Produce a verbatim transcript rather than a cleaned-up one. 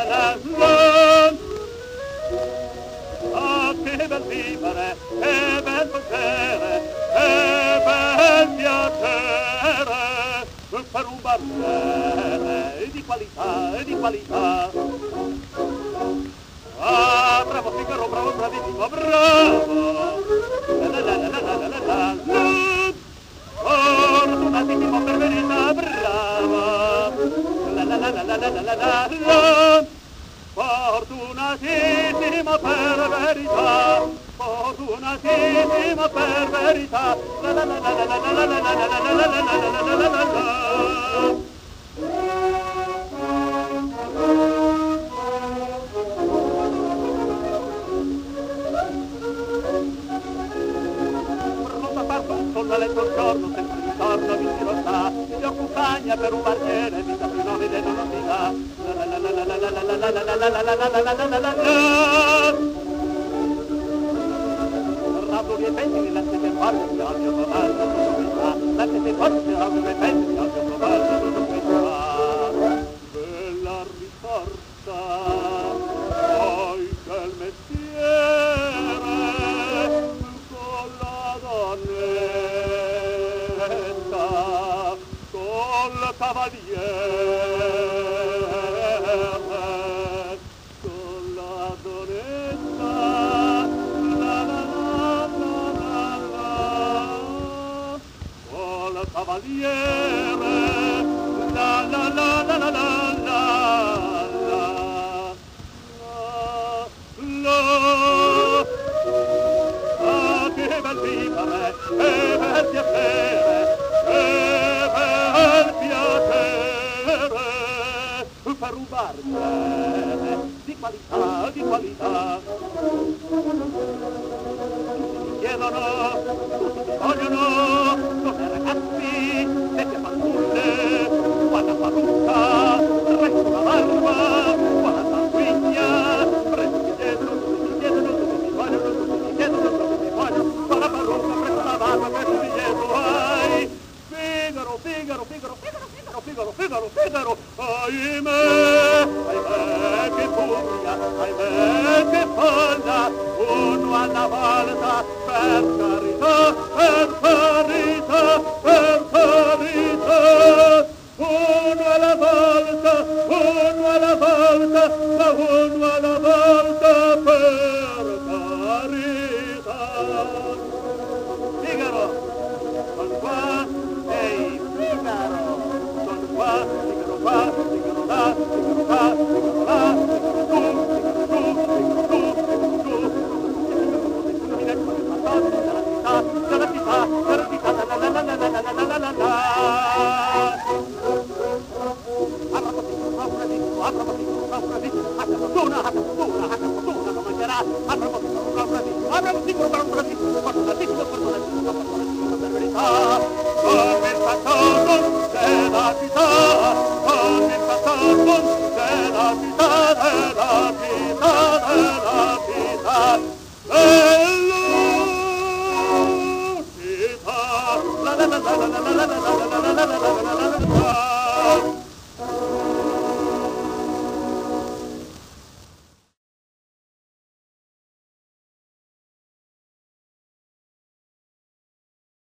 la la. Ah, che bel vivere, che bel potere, che bel piacere, per un barbiere di qualità, di qualità. Ah, bravo Figaro, bravo, bravissimo, bravo. La la la la la la la la la. Fortunatissimo per verità, bravo. La la la la la la la la la. Fortunatissimo per verità, fortunatissimo per verità. La la la la la la la la la la la la la la la la. Tutto letto il giorno, sempre di torno mi tiro sta, mi occupagna per un barbiere, mi sa più nome del non mi va. La la la la la la la la la la la la la la la la la la la. Rabo miei pezzi che lasciate forte, mi odio covallo, tutto mi fa. Lasciate forte, rabo miei pezzi, mi odio covallo, tutto mi fa. Bella risorsa, poi del mestiere, con la donna. Cavaliere, con la donetta, la la la la la la, con la cavaliere, la la la la la la la la la. Ah, che bel vivere, che bel piacere, che bel piacere, per un barbiere di qualità, di qualità. Tutti mi chiedono, tutti mi vogliono, come ragazzi, vecchie fanciulle, buona parrucca, resto la barba, buona sanguigna, presto mi chiedono, tutti mi chiedono, tutti mi vogliono, tutti mi chiedono, tutti mi vogliono, buona parrucca, presto la barba, presto mi chiedono, ai, Figaro, Figaro, Figaro, Figaro, Figaro, Figaro, Figaro, Figaro, ahimè, ahimè, che furia, ahimè, che folla, uno alla volta, per carità, per carità, per carità, uno alla volta, uno alla volta, ma uno alla volta, per carità. Figaro, sono qua, ehi, Figaro, sono qua, Figaro qua, Figaro là, Figaro qua, Figaro là, Figaro tu, Figaro tu, Figaro tu, Figaro tu, mi detto che fa tanto della città, della città, della città, la la la la la la la la la la. Apra così, naufragito, apra così, naufragito, apra fortuna, apra fortuna, apra fortuna, non mancherà, apra così, naufragito, apra così, naufragito, fortunatissimo, fortunatissimo, fortunatissimo, per verità. Come il passato della città, come il passato della città, della città, della città, della città, la la la la la la la la la la la la la la la la.